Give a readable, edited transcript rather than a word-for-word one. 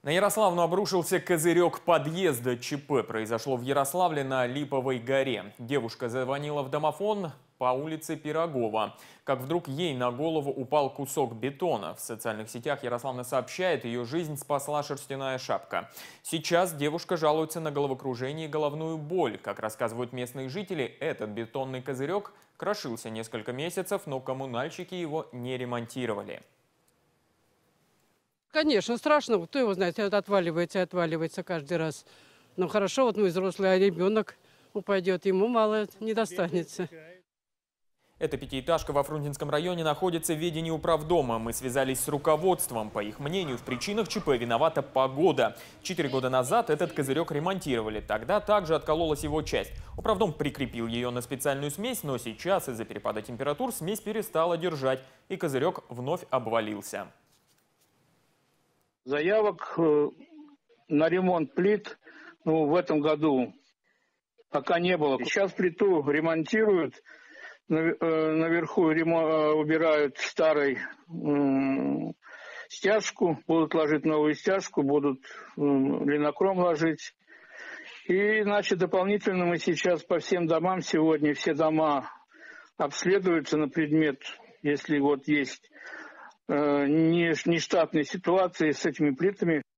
На Ярославну обрушился козырек подъезда. ЧП произошло в Ярославле на Липовой горе. Девушка звонила в домофон по улице Пирогова. Как вдруг ей на голову упал кусок бетона. В социальных сетях Ярославна сообщает, ее жизнь спасла шерстяная шапка. Сейчас девушка жалуется на головокружение и головную боль. Как рассказывают местные жители, этот бетонный козырек крошился несколько месяцев, но коммунальщики его не ремонтировали. Конечно, страшно. Кто его знает, это отваливается и отваливается каждый раз. Но хорошо, вот мы взрослые, а ребенок упадет, ему мало не достанется. Эта пятиэтажка во Фрунзенском районе находится в ведении управдома. Мы связались с руководством. По их мнению, в причинах ЧП виновата погода. 4 года назад этот козырек ремонтировали. Тогда также откололась его часть. Управдом прикрепил ее на специальную смесь, но сейчас из-за перепада температур смесь перестала держать, и козырек вновь обвалился. Заявок на ремонт плит в этом году пока не было. Сейчас плиту ремонтируют, наверху убирают старой стяжку, будут ложить новую стяжку, будут линокром ложить. И, значит, дополнительно мы сейчас по всем домам сегодня, все дома обследуются на предмет, если вот есть нештатные ситуации с этими плитами.